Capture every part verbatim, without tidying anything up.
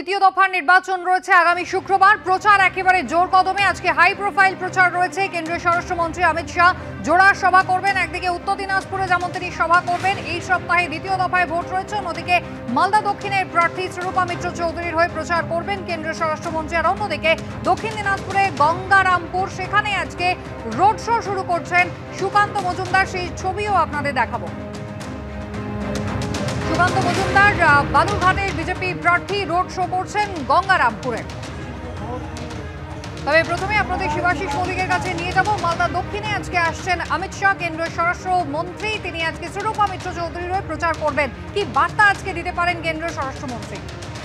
দ্বিতীয় দফার নির্বাচন রয়েছে আগামী শুক্রবার। প্রচার একেবারে জোর কদমে। আজকে হাই প্রোফাইল প্রচার রয়েছে। কেন্দ্রীয় স্বরাষ্ট্রমন্ত্রী অমিত শাহ জোড়া সভা করবেন। একদিকে উত্তর দিনাজপুরে যেমন তিনি সভা করবেন, এই সপ্তাহে দ্বিতীয় দফায় ভোট রয়েছে। অন্যদিকে মালদা দক্ষিণের প্রার্থী শ্রীরূপা মিত্র চৌধুরীর হয়ে প্রচার করবেন কেন্দ্রীয় স্বরাষ্ট্রমন্ত্রী। আর অন্যদিকে দক্ষিণ দিনাজপুরে গঙ্গারামপুর, সেখানে আজকে রোড শো শুরু করছেন সুকান্ত মজুমদার। সেই ছবিও আপনাদের দেখাবো। সুকান্ত মজুমদার বালুরঘাটের বিজেপি প্রার্থী রোড শো করছেন গঙ্গারামপুরে। তবে প্রথমে আপনাদের শিবাশিস মল্লিকের কাছে নিয়ে যাব। মালদা দক্ষিণে আজকে আসছেন অমিত শাহ, কেন্দ্রীয় স্বরাষ্ট্রমন্ত্রী। তিনি আজকে শ্রীরূপা মিত্র চৌধুরীর হয়ে প্রচার করবেন। কি বার্তা আজকে দিতে পারেন কেন্দ্রীয় স্বরাষ্ট্রমন্ত্রী?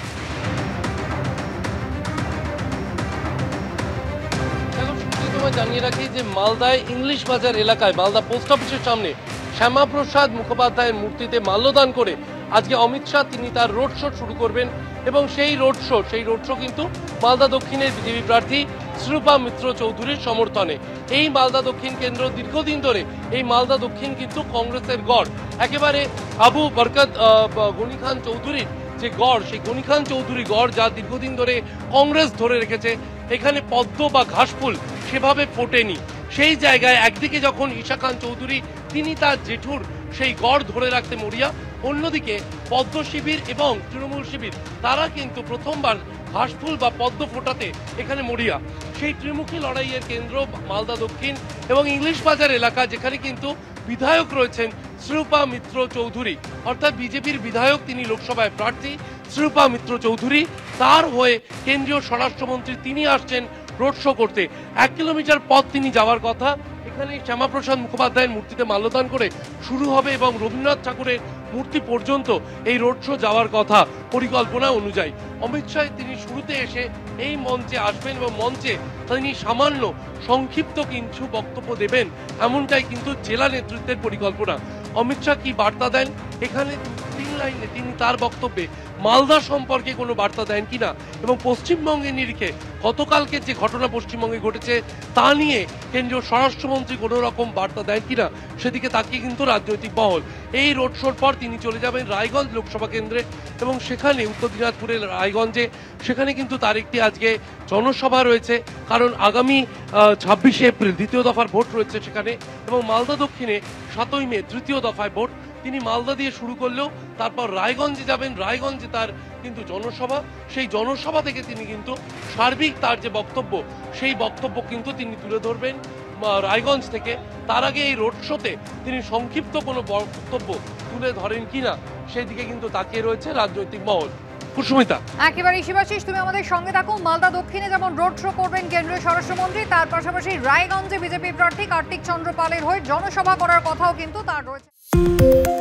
জানিয়ে রাখি যে মালদায় ইংলিশ বাজার এলাকায় মালদা পোস্ট অফিসের সামনে শ্যামাপ্রসাদ মুখোপাধ্যায়ের মূর্তিতে মাল্যদান করে আজকে অমিত শাহ তিনি তার রোড শো শুরু করবেন। এবং সেই রোড শো সেই রোড শো কিন্তু মালদা দক্ষিণের বিজেপি প্রার্থী শ্রীরূপা মিত্র চৌধুরীর সমর্থনে। এই মালদা দক্ষিণ কেন্দ্র দীর্ঘদিন ধরে এই মালদা দক্ষিণ কিন্তু কংগ্রেসের গড়। একেবারে আবু বরকত গনি খান চৌধুরীর যে গড়, সেই গনি খান চৌধুরী গড় যা দীর্ঘদিন ধরে কংগ্রেস ধরে রেখেছে। এখানে পদ্ম বা ঘাসফুল সেভাবে ফোটেনি। সেই জায়গায় একদিকে যখন ঈশা খান চৌধুরী তিনি তার জেঠুর সেই গড় ধরে রাখতে মরিয়া, অন্যদিকে পদ্ম শিবির এবং তৃণমূল শিবির তারা কিন্তু প্রথমবার ঘাসফুল বা পদ্ম ফোটাতে এখানে মরিয়া। সেই ত্রিমুখী লড়াইয়ের কেন্দ্র মালদা দক্ষিণ এবং ইংলিশ বাজার এলাকা, যেখানে কিন্তু বিধায়ক রয়েছেন শ্রীরূপা মিত্র চৌধুরী, অর্থাৎ বিজেপির বিধায়ক, তিনি লোকসভায় প্রার্থী শ্রীরূপা মিত্র চৌধুরী। তার হয়ে কেন্দ্রীয় স্বরাষ্ট্রমন্ত্রী তিনি আসছেন রোড শো করতে। এক কিলোমিটার পথ তিনি যাওয়ার কথা। এখানে শ্যামাপ্রসাদ মুখোপাধ্যায়ের মূর্তিতে মাল্যদান করে শুরু হবে এবং রবীন্দ্রনাথ ঠাকুরের মূর্তি পর্যন্ত এই রোড শো যাওয়ার কথা পরিকল্পনা অনুযায়ী। অমিত শাহ তিনি শুরুতে এসে এই মঞ্চে আসবেন এবং মঞ্চে তিনি সামান্য সংক্ষিপ্ত কিছু বক্তব্য দেবেন, এমনটাই কিন্তু জেলা নেতৃত্বের পরিকল্পনা। অমিত শাহ কি বার্তা দেন এখানে তিন লাইনে তিনি তার বক্তব্যে মালদা সম্পর্কে কোনো বার্তা দেন কিনা এবং পশ্চিমবঙ্গের নিরিখে গতকালকে যে ঘটনা পশ্চিমবঙ্গে ঘটেছে তা নিয়ে কেন্দ্রীয় স্বরাষ্ট্রমন্ত্রী কোনো রকম বার্তা দেন কিনা সেদিকে তাকিয়ে কিন্তু রাজনৈতিক মহল। এই রোড শোর পর তিনি চলে যাবেন রায়গঞ্জ লোকসভা কেন্দ্রে এবং সেখানে উত্তর দিনাজপুরের রায়গঞ্জে সেখানে কিন্তু তার একটি আজকে জনসভা রয়েছে, কারণ আগামী ছাব্বিশে এপ্রিল দ্বিতীয় দফার ভোট রয়েছে সেখানে। এবং মালদা দক্ষিণে সাতই মে তৃতীয় দফায় ভোট। তিনি মালদা দিয়ে শুরু করলেও তারপর রায়গঞ্জে যাবেন। রায়গঞ্জে তার কিন্তু জনসভা, সেই জনসভা থেকে তিনি কিন্তু সার্বিক তার যে বক্তব্য সেই বক্তব্য কিন্তু তিনি তুলে ধরবেন রায়গঞ্জ থেকে। তার আগে এই রোড শোতে তিনি সংক্ষিপ্ত কোনো বক্তব্য তুলে ধরেন কিনা সেদিকে কিন্তু তাকিয়ে রয়েছে রাজনৈতিক মহল। কুসুমিতা, একেবারে শিবাশিস তুমি আমাদের সঙ্গে থাকো। মালদা দক্ষিণে যেমন রোড শো করবেন কেন্দ্রীয় স্বরাষ্ট্রমন্ত্রী, তার পাশাপাশি রায়গঞ্জে বিজেপি প্রার্থী কার্তিক চন্দ্র পালের হয়ে জনসভা করার কথাও কিন্তু তার রয়েছে।